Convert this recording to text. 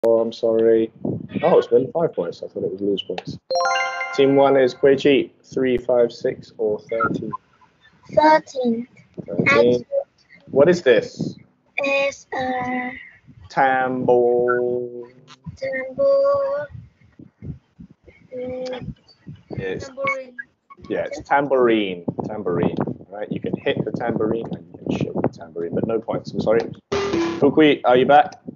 Oh, I'm sorry. Oh, it's win 5 points. I thought it was lose points. Team 1 is Quế Chi, 3, 5, 6, or 13. 13. 13. What is this? It's Tambour. tambour. It's, Tambourine. yeah, it's tambourine. Tambourine. Right? You can hit the tambourine and you can shoot the tambourine, but no points. I'm sorry. Fukui, are you back?